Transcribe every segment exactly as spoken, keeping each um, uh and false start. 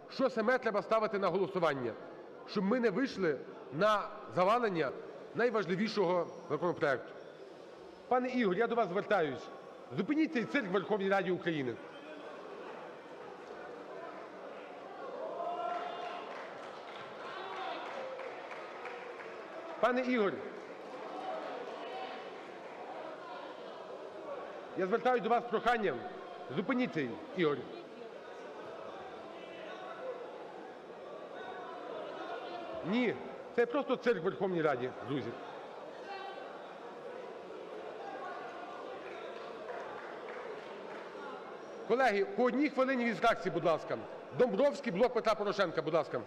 що саме треба ставити на голосування, щоб ми не вийшли на завалення найважливішого законопроекту. Пане Ігор, я до вас звертаюсь. Зупиніть цей цирк у Верховній Раді України. Пане Ігор, я звертаюсь до вас з проханням. Зупиніть цей, Ігор. Ні, це просто цирк у Верховній Раді, друзі. Колеги, по одній хвилині від фракції, будь ласка. Домбровський, "Блок Петра Порошенка", будь ласка.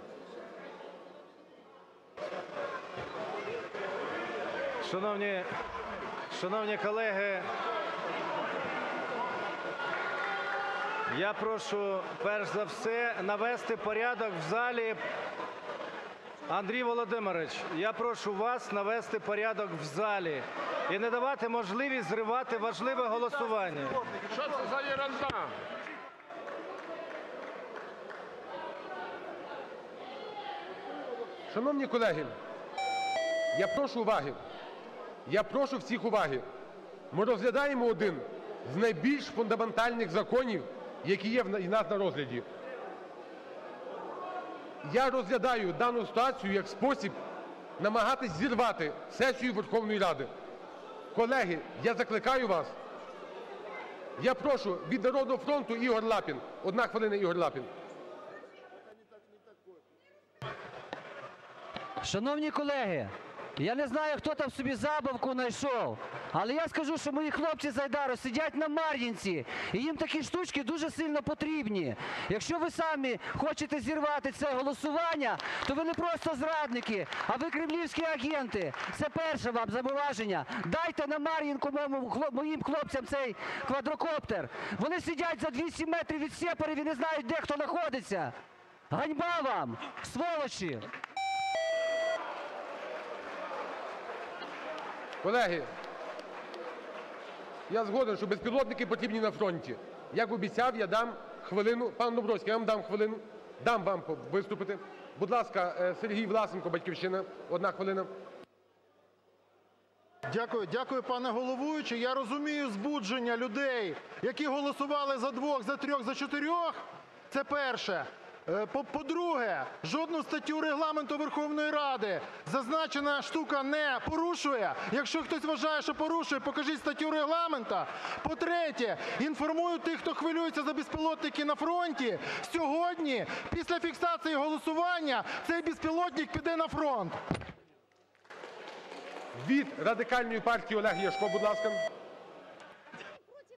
Шановні, шановні колеги, я прошу перш за все навести порядок в залі. Андрій Володимирович, я прошу вас навести порядок в залі і не давати можливість зривати важливе голосування. Що це за єрунда? Шановні колеги, я прошу уваги. Я прошу всіх уваги. Ми розглядаємо один з найбільш фундаментальних законів, які є в нас на розгляді. Я розглядаю дану ситуацію як спосіб намагатись зірвати сесію Верховної Ради. Колеги, я закликаю вас. Я прошу від "Народного фронту" Ігор Лапін. Одна хвилина, Ігор Лапін. Шановні колеги, я не знаю, хто там собі забавку знайшов, але я скажу, що мої хлопці з "Айдару" сидять на Мар'їнці, і їм такі штучки дуже сильно потрібні. Якщо ви самі хочете зірвати це голосування, то ви не просто зрадники, а ви кремлівські агенти. Це перше вам зауваження. Дайте на Мар'їнку моїм хлопцям цей квадрокоптер. Вони сидять за двісті метрів від Сєпарів і не знають, де хто знаходиться. Ганьба вам, сволочі! Колеги, я згоден, що безпілотники потрібні на фронті. Як обіцяв, я дам хвилину. Пан Домбровський, я вам дам хвилину. Дам вам виступити. Будь ласка, Сергій Власенко, "Батьківщина", одна хвилина. Дякую, дякую, пане головуючий. Я розумію збудження людей, які голосували за двох, за трьох, за чотирьох. Це перше. По-друге, жодну статтю Регламенту Верховної Ради зазначена штука не порушує. Якщо хтось вважає, що порушує, покажіть статтю Регламенту. По-третє, інформую тих, хто хвилюється за безпілотники на фронті, сьогодні, після фіксації голосування, цей безпілотник піде на фронт. Від Радикальної партії Олег Ляшко, будь ласка.